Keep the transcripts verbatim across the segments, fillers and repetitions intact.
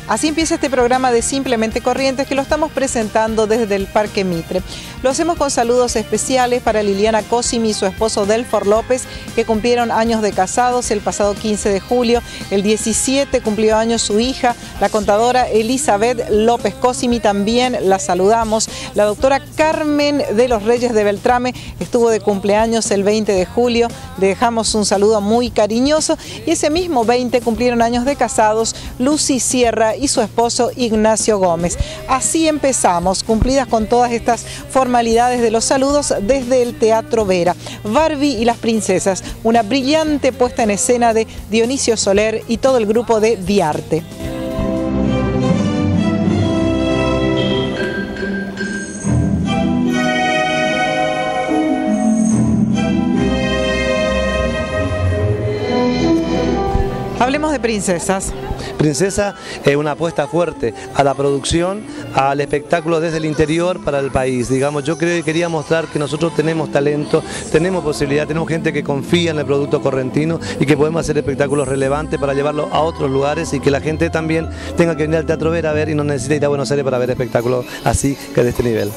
Así empieza este programa de Simplemente Corrientes que lo estamos presentando desde el Parque Mitre. Lo hacemos con saludos especiales para Liliana Cosimi y su esposo Delfor López, que cumplieron años de casados el pasado quince de julio. El diecisiete cumplió años su hija, la contadora Elizabeth López Cosimi, también la saludamos. La doctora Carmen de los Reyes de Beltrame estuvo de cumpleaños el veinte de julio, le dejamos un saludo muy cariñoso. Y ese mismo veinte cumplieron años de casados Lucy Sierra y su esposo Ignacio Gómez. Así empezamos, cumplidas con todas estas formalidades de los saludos desde el Teatro Vera. Barbie y las princesas, una brillante puesta en escena de Dionisio Soler y todo el grupo de Diarte. Hablemos de princesas. Princesa es una apuesta fuerte a la producción, al espectáculo desde el interior para el país. Digamos, yo creo que quería mostrar que nosotros tenemos talento, tenemos posibilidad, tenemos gente que confía en el producto correntino y que podemos hacer espectáculos relevantes para llevarlo a otros lugares y que la gente también tenga que venir al Teatro Vera a ver y no necesita ir a Buenos Aires para ver espectáculos así que de este nivel.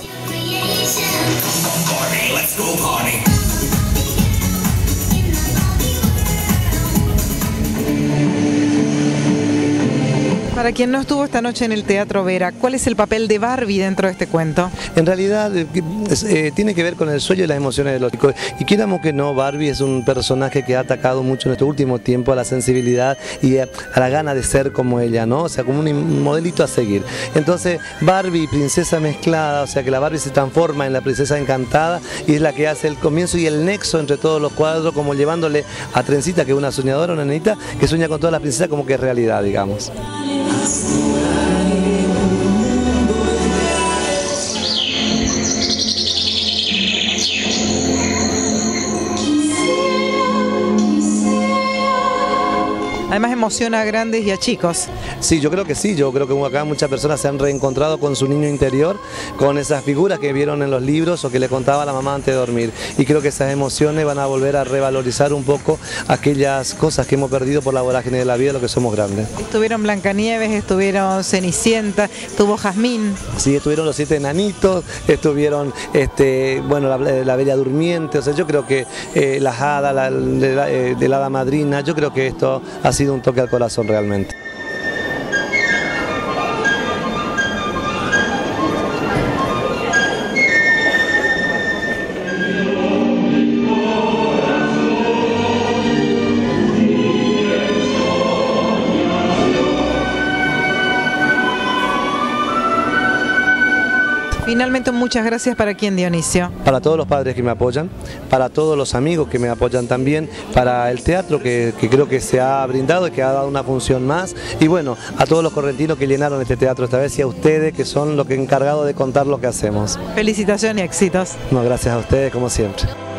Para quien no estuvo esta noche en el Teatro Vera, ¿cuál es el papel de Barbie dentro de este cuento? En realidad eh, eh, tiene que ver con el sueño y las emociones de los chicos. Y quieramos que no, Barbie es un personaje que ha atacado mucho en este último tiempo a la sensibilidad y a, a la gana de ser como ella, ¿no? O sea, como un modelito a seguir. Entonces, Barbie y princesa mezclada, o sea que la Barbie se transforma en la princesa encantada y es la que hace el comienzo y el nexo entre todos los cuadros, como llevándole a Trencita, que es una soñadora, una nenita, que sueña con todas las princesas como que es realidad, digamos. Además emociona a grandes y a chicos. Sí, yo creo que sí, yo creo que acá muchas personas se han reencontrado con su niño interior, con esas figuras que vieron en los libros o que le contaba a la mamá antes de dormir. Y creo que esas emociones van a volver a revalorizar un poco aquellas cosas que hemos perdido por la vorágine de la vida, lo que somos grandes. Estuvieron Blancanieves, estuvieron Cenicienta, estuvo Jazmín. Sí, estuvieron los siete enanitos, estuvieron este, bueno, la, la Bella Durmiente, o sea, yo creo que eh, las hadas, la, de, la, eh, de la hada madrina, yo creo que esto ha sido un toque al corazón realmente. Finalmente, muchas gracias. ¿Para quién, Dionisio? Para todos los padres que me apoyan, para todos los amigos que me apoyan también, para el teatro que, que creo que se ha brindado y que ha dado una función más, y bueno, a todos los correntinos que llenaron este teatro esta vez y a ustedes que son los que encargados de contar lo que hacemos. Felicitaciones y éxitos. No, gracias a ustedes como siempre.